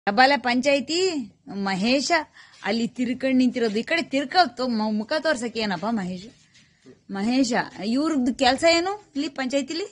ಹೆಬ್ಬಾಲೆ ಪಂಚಾಯಿತಿ ಮಹೇಶ ಅಲ್ಲಿ ತಿರ್ಕಂಡ್ ನಿಂತಿರೋದು. ಈ ಕಡೆ ತಿರ್ಕ ಮುಖ ತೋರ್ಸಕ್ಕೆ ಏನಪ್ಪ ಮಹೇಶ ಇವ್ರದ್ದು ಕೆಲಸ ಏನು ಇಲ್ಲಿ ಪಂಚಾಯಿತಿಲಿ?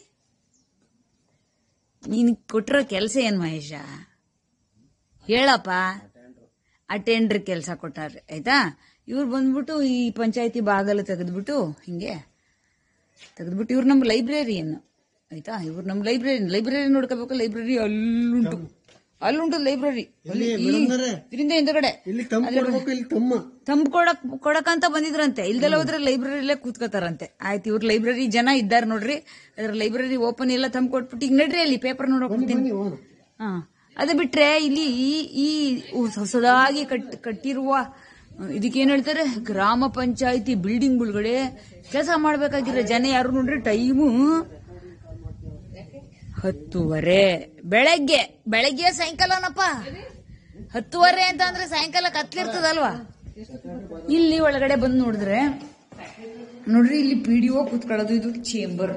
ನೀನ್ ಕೊಟ್ಟಿರೋ ಕೆಲಸ ಏನ್ ಮಹೇಶ ಹೇಳಪ್ಪ. ಅಟೆಂಡರ್ ಕೆಲಸ ಕೊಟ್ಟಾರ್ರಿ ಆಯ್ತಾ. ಇವ್ರು ಬಂದ್ಬಿಟ್ಟು ಈ ಪಂಚಾಯಿತಿ ಬಾಗಲು ತೆಗೆದ್ಬಿಟ್ಟು ಹಿಂಗೆ ತೆಗೆದ್ಬಿಟ್ಟು ಇವ್ರು ನಮ್ಮ ಲೈಬ್ರರಿಯನ್ನು ಆಯ್ತಾ. ಇವ್ರು ನಮ್ಮ ಲೈಬ್ರರಿ ನೋಡ್ಕೋಬೇಕು. ಲೈಬ್ರರಿ ಅಲ್ಲುಂಟು ಲೈಬ್ರರಿ ಇದರಿಂದ ಹಿಂದಗಡೆ ತಂಬ್ ಕೊಡಕಂತ ಬಂದಿದ್ರಂತೆ. ಇಲ್ದೆಲ್ಲ ಹೋದ್ರೆ ಲೈಬ್ರರಿಲೇ ಕೂತ್ಕೋತಾರಂತೆ. ಆಯ್ತು ಇವ್ರ ಲೈಬ್ರರಿ ಜನ ಇದ್ದಾರೆ ನೋಡ್ರಿ. ಅದ್ರ ಲೈಬ್ರರಿ ಓಪನ್ ಎಲ್ಲ ತಂಬ್ ಕೊಟ್ಬಿಟ್ಟು ಈಗ ನಡ್ರಿ ಅಲ್ಲಿ ಪೇಪರ್ ನೋಡೋಕ್ತೀನಿ. ಹಾ ಅದು ಬಿಟ್ರೆ ಇಲ್ಲಿ ಈ ಹೊಸದಾಗಿ ಕಟ್ಟಿರುವ ಇದಕ್ಕೇನ್ ಹೇಳ್ತಾರೆ ಗ್ರಾಮ ಪಂಚಾಯಿತಿ ಬಿಲ್ಡಿಂಗ್ ಒಳಗಡೆ ಕೆಲಸ ಮಾಡ್ಬೇಕಾಗಿರೋ ಜನ ಯಾರು ನೋಡ್ರಿ. ಟೈಮು 10:30 ಬೆಳಗ್ಗೆ ಸಾಯಂಕಾಲನಪ್ಪ. 10:30 ಅಂತ ಅಂದ್ರೆ ಸಾಯಂಕಾಲ ಕತ್ಲಿರ್ತದಲ್ವಾ. ಇಲ್ಲಿ ಒಳಗಡೆ ಬಂದು ನೋಡಿದ್ರೆ ನೋಡ್ರಿ ಇಲ್ಲಿ PDO ಕೂತ್ಕೊಳ್ಳೋದು. ಇದು ಚೇಂಬರ್.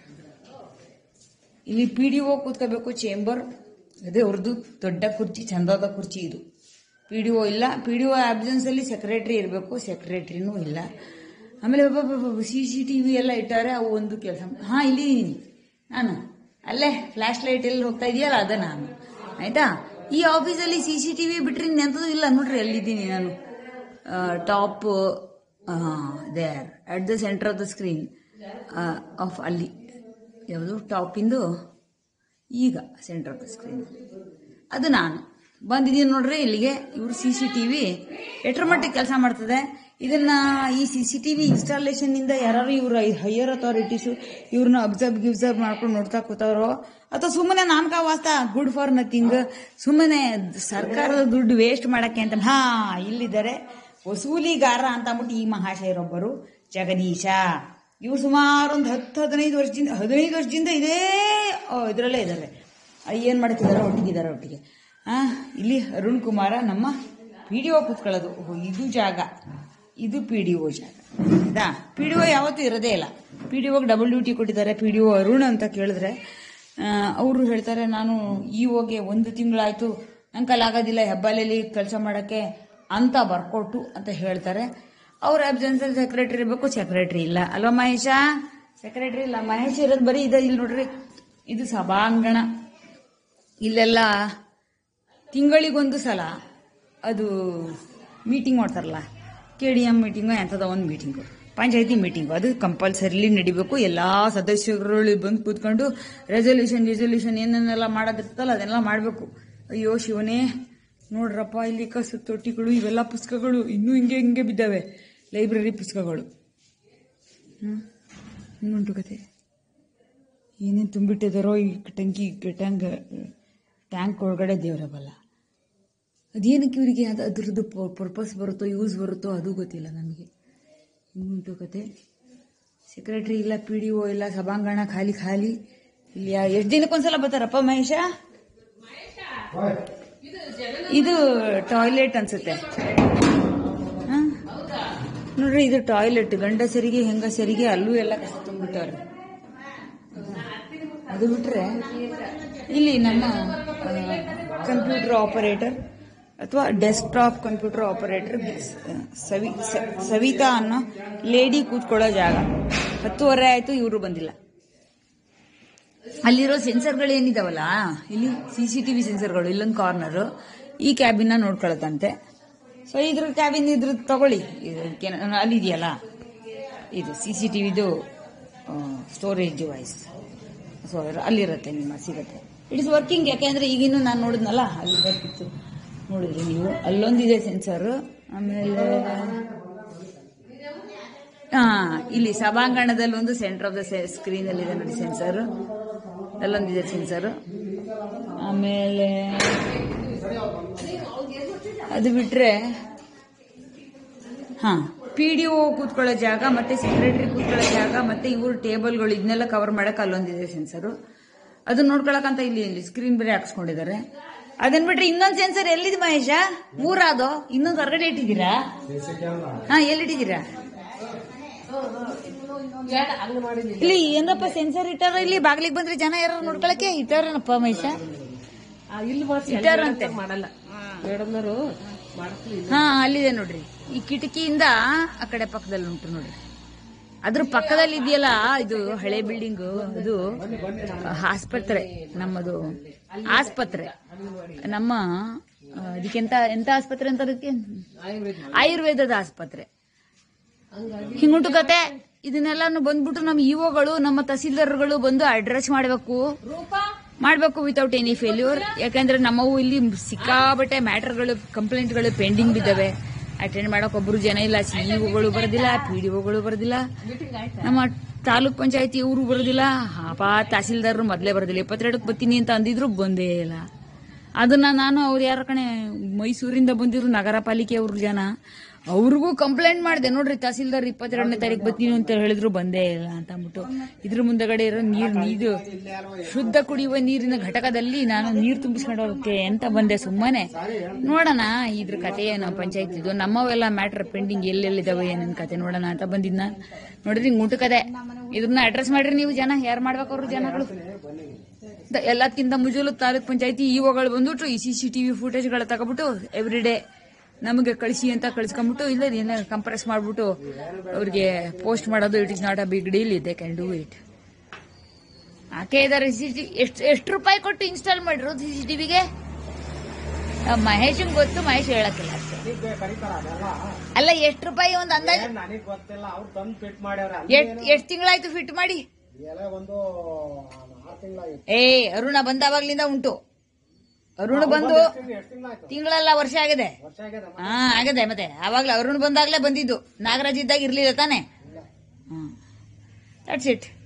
ಇಲ್ಲಿ PDO ಕೂತ್ಕೋಬೇಕು. ಚೇಂಬರ್ ಅದೇ ಅವ್ರದ್ದು ದೊಡ್ಡ ಕುರ್ಚಿ, ಚಂದಾದ ಕುರ್ಚಿ ಇದು. PDO ಇಲ್ಲ. PDO ಆಬ್ಸೆನ್ಸ್ ಅಲ್ಲಿ ಸೆಕ್ರೆಟರಿ ಇರಬೇಕು. ಸೆಕ್ರೆಟರಿನೂ ಇಲ್ಲ. ಆಮೇಲೆ CCTV ಎಲ್ಲ ಇಟ್ಟಾರೆ. ಅವು ಒಂದು ಕೆಲಸ. ಹಾ ಇಲ್ಲಿ ನಾನು ಅಲ್ಲೇ ಫ್ಲಾಶ್ ಲೈಟ್ ಎಲ್ಲಿ ಹೋಗ್ತಾ ಇದೆಯಲ್ಲ ಅದ ನಾನು ಆಯ್ತಾ. ಈ ಆಫೀಸಲ್ಲಿ CCTV ಬಿಟ್ರೆ ಎಂತದೂ ಇಲ್ಲ ನೋಡ್ರಿ. ಅಲ್ಲಿದ್ದೀನಿ ನಾನು. Top there at the center of the screen of ಅಲ್ಲಿ ಯಾವುದು ಟಾಪ್ ಇಂದು ಈಗ ಸೆಂಟರ್ ಆಫ್ ದ ಸ್ಕ್ರೀನ್ ಅದು ನಾನು ಬಂದಿದ್ದೀನಿ ನೋಡ್ರಿ ಇಲ್ಲಿಗೆ. ಇವ್ರು CCTV ಎಷ್ಟರ ಮಟ್ಟಿಗೆ ಕೆಲಸ ಮಾಡ್ತದೆ. ಇದನ್ನ ಈ CCTV ಇನ್ಸ್ಟಾಲೇಷನ್ ಇಂದ ಯಾರು ಇವ್ರ ಹೈಯರ್ ಅಥಾರಿಟೀಸು ಇವ್ರನ್ನ ಅಬ್ಸರ್ವ್ ಮಾಡ್ಕೊಂಡು ನೋಡ್ತಾ ಕೂತಾರೋ ಅಥವಾ ಸುಮ್ಮನೆ ನಾಮಕ ವಾಸ್ತ ಗುಡ್ ಫಾರ್ ನಥಿಂಗ್ ಸುಮ್ಮನೆ ಸರ್ಕಾರದ ದುಡ್ಡು ವೇಸ್ಟ್ ಮಾಡಕ್ಕೆ ಅಂತ. ಹಾ ಇಲ್ಲಿದ್ದಾರೆ ವಸೂಲಿಗಾರ ಅಂತ ಅಂದ್ಬಿಟ್ಟು ಈ ಮಹಾಶಯರೊಬ್ಬರು ಜಗದೀಶ. ಇವ್ರು ಸುಮಾರು ಒಂದು 10-15 ವರ್ಷದಿಂದ ಇದೇ ಇದರಲ್ಲೇ ಇದ್ದಾರೆ. ಏನ್ ಮಾಡ್ತಿದ್ದಾರೆ ಒಟ್ಟಿಗೆ. ಇಲ್ಲಿ ಅರುಣ್ ಕುಮಾರ ನಮ್ಮ PDO ಕೂತ್ಕೊಳ್ಳೋದು. ಇದು ಜಾಗ, ಇದು PDO ಜಾಗ ಆಯ್ತಾ. PDO ಯಾವತ್ತೂ ಇರೋದೇ ಇಲ್ಲ. PDOಗೆ ಡಬಲ್ ಡ್ಯೂಟಿ ಕೊಟ್ಟಿದ್ದಾರೆ. PDO ಅರುಣ್ ಅಂತ ಕೇಳಿದ್ರೆ ಅವರು ಹೇಳ್ತಾರೆ ನಾನು EOಗೆ 1 ತಿಂಗಳಾಯ್ತು, ನಂಗೆ ಆಗೋದಿಲ್ಲ ಹೆಬ್ಬಾಲೆಯಲ್ಲಿ ಕೆಲಸ ಮಾಡಕ್ಕೆ ಅಂತ ಬರ್ಕೊಟ್ಟು ಅಂತ ಹೇಳ್ತಾರೆ. ಅವ್ರ ಅಬ್ಸೆನ್ಸ್ ಅಲ್ಲಿ ಸೆಕ್ರೆಟರಿ ಇರಬೇಕು. ಸೆಕ್ರೆಟರಿ ಇಲ್ಲ ಅಲ್ವಾ ಮಹೇಶ? ಸೆಕ್ರೆಟರಿ ಇಲ್ಲ. ಮಹೇಶ್ ಇರೋದು ಬರೀ ಇದೆ. ಇಲ್ಲಿ ನೋಡ್ರಿ ಇದು ಸಭಾಂಗಣ. ಇಲ್ಲೆಲ್ಲ ತಿಂಗಳಿಗೊಂದು ಸಲ ಅದು ಮೀಟಿಂಗ್ ಮಾಡ್ತಾರಲ್ಲ, KDM ಮೀಟಿಂಗು ಎಂಥದೋ ಒಂದು ಮೀಟಿಂಗು, ಪಂಚಾಯತಿ ಮೀಟಿಂಗು. ಅದು ಕಂಪಲ್ಸರಿಲಿ ನಡಿಬೇಕು. ಎಲ್ಲಾ ಸದಸ್ಯರುಗಳು ಬಂದು ಕೂತ್ಕೊಂಡು ರೆಸಲ್ಯೂಷನ್ ಏನೇನೆಲ್ಲ ಮಾಡೋದಿರ್ತಲ್ಲ ಅದನ್ನೆಲ್ಲ ಮಾಡಬೇಕು. ಅಯ್ಯೋ ಶಿವನೇ ನೋಡ್ರಪ್ಪ ಇಲ್ಲಿ ಕಸು ತೊಟ್ಟಿಗಳು ಇವೆಲ್ಲ ಪುಸ್ತಕಗಳು ಇನ್ನೂ ಹಿಂಗೆ ಬಿದ್ದಾವೆ. ಲೈಬ್ರರಿ ಪುಸ್ತಕಗಳು. ಇನ್ನುಂಟು ಕತೆ ಏನೇನು ತುಂಬಿಟ್ಟಿದಾರೋ ಈ ಟ್ಯಾಂಕ್ ಒಳಗಡೆ ದೇವರ ಬಲ್ಲ. ಅದೇನಕ್ಕೆ ಇವರಿಗೆ ಅದ್ರದ್ದು ಪರ್ಪಸ್ ಬರುತ್ತೋ ಯೂಸ್ ಬರುತ್ತೋ ಅದು ಗೊತ್ತಿಲ್ಲ ನನಗೆ. ಇನ್ನುಂಟು ಕತೆ. ಸೆಕ್ರೆಟರಿ ಇಲ್ಲ, PDO ಇಲ್ಲ, ಸಭಾಂಗಣ ಖಾಲಿ. ಇಲ್ಲಿ ಎಷ್ಟು ದಿನಕ್ಕೊಂದ್ಸಲ ಬರ್ತಾರಪ್ಪ ಮಹೇಶ? ಇದು ಟಾಯ್ಲೆಟ್ ಅನ್ಸುತ್ತೆ. ನೋಡ್ರಿ ಇದು ಟಾಯ್ಲೆಟ್. ಗಂಡಸರಿಗೆ ಹೆಂಗಸರಿಗೆ ಅಲ್ಲೂ ಎಲ್ಲ ಕಸ ತುಂಬಿಟ್ಟವ್ರೆ. ಅದು ಬಿಟ್ರೆ ಇಲ್ಲಿ ನಮ್ಮ ಕಂಪ್ಯೂಟರ್ ಆಪರೇಟರ್ ಅಥವಾ ಡೆಸ್ಕ್ಟಾಪ್ ಕಂಪ್ಯೂಟರ್ ಆಪರೇಟರ್ ಸವಿತಾ ಅನ್ನೋ ಲೇಡಿ ಕೂತ್ಕೊಳ್ಳೋ ಜಾಗ. 10:30 ಆಯ್ತು, ಇವರು ಬಂದಿಲ್ಲ. ಅಲ್ಲಿರೋ ಸೆನ್ಸರ್ಗಳು ಏನಿದಾವಲ್ಲ, ಇಲ್ಲಿ CCTV ಸೆನ್ಸರ್ಗಳು ಇಲ್ಲೊಂದು ಕಾರ್ನರ್ ಈ ಕ್ಯಾಬಿನ್ ನೋಡ್ಕೊಳತ್ತಂತೆ. ಸೊ ಇದ್ರ ಕ್ಯಾಬಿನ್ ತಗೊಳ್ಳಿ. ಅಲ್ಲಿದೆಯಲ್ಲ ಇದು CCTVದು ಸ್ಟೋರೇಜ್ ಡಿವೈಸ್. ಸೊ ಅಲ್ಲಿರುತ್ತೆ ನಿಮ್ಮ ಸಿಗತ್ತೆ. It is working. ಯಾಕೆಂದ್ರೆ ಈಗಿನ್ನೂ ನಾನು ನೋಡಿದ್ನಲ್ಲ ಅಲ್ಲಿ ಬರ್ತಿತ್ತು ನೋಡಿದ್ರಿ ನೀವು. ಅಲ್ಲೊಂದಿದೆ ಸೆನ್ಸರ್. ಆಮೇಲೆ ಇಲ್ಲಿ ಸಭಾಂಗಣದಲ್ಲಿ ಒಂದು ಸೆಂಟರ್ ಆಫ್ ದ ಸ್ಕ್ರೀನ್ ಅಲ್ಲಿ ಇದೆ ನೋಡಿ ಸೆನ್ಸರ್. ಅಲ್ಲೊಂದಿದೆ ಸೆನ್ಸರ್. ಆಮೇಲೆ ಅದು ಬಿಟ್ರೆ PDO ಕೂತ್ಕೊಳ್ಳೋ ಜಾಗ ಮತ್ತೆ ಸೆಕ್ರೆಟರಿ ಕೂತ್ಕೊಳ್ಳೋ ಜಾಗ ಮತ್ತೆ ಇವ್ರ ಟೇಬಲ್ಗಳು ಇದನ್ನೆಲ್ಲ ಕವರ್ ಮಾಡಕ್ ಅಲ್ಲೊಂದಿದೆ ಸೆನ್ಸರ್. ಅದನ್ನ ನೋಡ್ಕೊಳಕಂತ ಇಲ್ಲಿ ಸ್ಕ್ರೀನ್ ಬೇರೆ ಹಾಕ್ಸ್ಕೊಂಡಿದ್ದಾರೆ. ಅದನ್ ಬಿಟ್ರೆ ಇನ್ನೊಂದು ಸೆನ್ಸರ್ ಎಲ್ಲಿದೆ ಮಹೇಶ? 3 ಅದು. ಇನ್ನೊಂದು ಹೊರಗಡೆ ಇಟ್ಟಿದ್ದೀರಾ? ಎಲ್ಲಿಟ್ಟಿದ್ದೀರಾ? ಇಲ್ಲಿ ಏನಪ್ಪ ಸೆನ್ಸರ್ ಇಟ್ಟಾರ? ಇಲ್ಲಿ ಬಾಗ್ಲಿಗೆ ಬಂದ್ರೆ ಜನ ಯಾರು ನೋಡ್ಕೊಳಕ್ಕೆ ಇಟ್ಟಾರನಪ್ಪ ಮಹೇಶ? ಇಲ್ಲಿ ಇಟ್ಟಾರಂತೆ. ಮಾಡಲ್ಲ ಮೇಡಮ್ನವರು ಹಾ ಅಲ್ಲಿದೆ ನೋಡ್ರಿ, ಈ ಕಿಟಕಿಯಿಂದ ಆ ಕಡೆ ಪಕ್ಕದಲ್ಲಿ ಉಂಟು ನೋಡ್ರಿ. ಅದ್ರ ಪಕ್ಕದಲ್ಲಿ ಇದೆಯಲ್ಲ ಇದು ಹಳೆ ಬಿಲ್ಡಿಂಗ್, ಅದು ಆಸ್ಪತ್ರೆ, ನಮ್ಮದು ಆಸ್ಪತ್ರೆ. ನಮ್ಮ ಅದಕ್ಕೆಂತ ಎಂತ ಆಸ್ಪತ್ರೆ ಅಂತ ಅದಕ್ಕೆ ಆಯುರ್ವೇದದ ಆಸ್ಪತ್ರೆ. ಹಿಂಗುಂಟು ಕತೆ. ಇದನ್ನೆಲ್ಲಾನು ಬಂದ್ಬಿಟ್ಟು ನಮ್ಮ ಇಒಗಳು ನಮ್ಮ ತಹಸೀಲ್ದಾರ್ಗಳು ಬಂದು ಅಡ್ರೆಸ್ ಮಾಡ್ಬೇಕು ವಿತೌಟ್ ಎನಿ ಫೇಲ್ಯೂರ್. ಯಾಕಂದ್ರೆ ನಮ್ಮವು ಇಲ್ಲಿ ಸಿಕ್ಕಾಬಟ್ಟೆ ಮ್ಯಾಟರ್ಗಳು, ಕಂಪ್ಲೇಂಟ್ಗಳು ಪೆಂಡಿಂಗ್ ಬಿದ್ದಾವೆ. ಅಟೆಂಡ್ ಮಾಡಕ್ ಒಬ್ರು ಜನ ಇಲ್ಲ. ಸಿಇಒಗಳು ಬರೋದಿಲ್ಲ, ಪಿಡಿಒಗಳು ಬರೋದಿಲ್ಲ, ನಮ್ಮ ತಾಲೂಕ್ ಪಂಚಾಯತಿ ಇವರು ಬರೋದಿಲ್ಲ, ತಹಸೀಲ್ದಾರರು ಮೊದಲೇ ಬರೋದಿಲ್ಲ. 22ಕ್ಕೆ ಬರ್ತೀನಿ ಅಂತ ಅಂದಿದ್ರು, ಬಂದೇ ಇಲ್ಲ. ಅದನ್ನ ನಾನು ಅವ್ರು ಯಾರ ಕಣೆ ಮೈಸೂರಿಂದ ಬಂದಿದ್ರು ನಗರ ಪಾಲಿಕೆ ಅವ್ರ ಜನ, ಅವ್ರಿಗೂ ಕಂಪ್ಲೇಂಟ್ ಮಾಡಿದೆ ನೋಡ್ರಿ. ತಹಸೀಲ್ದಾರ್ 22ನೇ ತಾರೀಕು ಬರ್ತೀನಿ ಅಂತ ಹೇಳಿದ್ರು, ಬಂದೇ ಇಲ್ಲ ಅಂತ ಅಂದ್ಬಿಟ್ಟು. ಇದ್ರ ಮುಂದಗಡೆ ಇರೋ ನೀರು ಶುದ್ಧ ಕುಡಿಯುವ ನೀರಿನ ಘಟಕದಲ್ಲಿ ನಾನು ನೀರು ತುಂಬಿಸ್ಕೊಂಡು ಹೋಗಕ್ಕೆ ಅಂತ ಬಂದೆ ಸುಮ್ಮನೆ. ನೋಡೋಣ ಇದ್ರ ಕತೆ ಏನು ಪಂಚಾಯತ್ ಇದು, ನಮ್ಮವೆಲ್ಲ ಮ್ಯಾಟರ್ ಪೆಂಡಿಂಗ್ ಎಲ್ಲೆಲ್ಲಿದಾವೆ ಏನೇನ್ ಕತೆ ನೋಡೋಣ ಅಂತ ಬಂದಿದ್ನ. ನೋಡ್ರಿ ಗುಂಟು ಕತೆ. ಇದನ್ನ ಅಡ್ರೆಸ್ ಮಾಡ್ರಿ ನೀವು ಜನ, ಯಾರು ಮಾಡ್ಬೇಕು ಅವ್ರ ಜನಗಳು. ಎಲ್ಲದಕ್ಕಿಂತ ಮುಂಜಾನೆ ತಾಲೂಕ್ ಪಂಚಾಯತಿ ಇಒಗಳು ಬಂದ್ಬಿಟ್ಟು ಈ CCTV ಫುಟೇಜ್ಗಳ ತಗೊಬಿಟ್ಟು ಎವ್ರಿ ಡೇ ನಮಗೆ ಕಳಿಸಿ ಅಂತ ಕಳಿಸ್ಕೊಂಡ್ಬಿಟ್ಟು, ಇಲ್ಲ ಕಂಪ್ರೆಸ್ ಮಾಡ್ಬಿಟ್ಟು ಅವ್ರಿಗೆ ಪೋಸ್ಟ್ ಮಾಡೋದು. It is not a big deal, they can do it. ಆಕೆ ಇದಾರೆ. ಎಷ್ಟು ರೂಪಾಯಿ ಕೊಟ್ಟು ಇನ್ಸ್ಟಾಲ್ ಮಾಡಿರು CCTVಗೆ? ಮಹೇಶ್ ಗೊತ್ತು, ಮಹೇಶ್ ಹೇಳಕ್ಕಿಲ್ಲ ಅಷ್ಟೇ. ಅಲ್ಲ ಎಷ್ಟು ರೂಪಾಯಿ ಒಂದು ಅಂದಾಜು? ಎಷ್ಟು ತಿಂಗಳಾಯ್ತು ಫಿಟ್ ಮಾಡಿ? ಅರುಣ ಬಂದಾವಾಗ್ಲಿಂದ ಉಂಟು. ಅರುಣ್ ಬಂದು ತಿಂಗಳಲ್ಲ, ವರ್ಷ ಆಗಿದೆ. ಆಗಿದೆ. ಮತ್ತೆ ಆವಾಗ್ಲೇ ಅರುಣ್ ಬಂದಾಗ್ಲೇ ಬಂದಿದ್ದು, ನಾಗರಾಜ್ ಇದ್ದಾಗ ಇರ್ಲಿಲ್ಲ ತಾನೆ. That's it.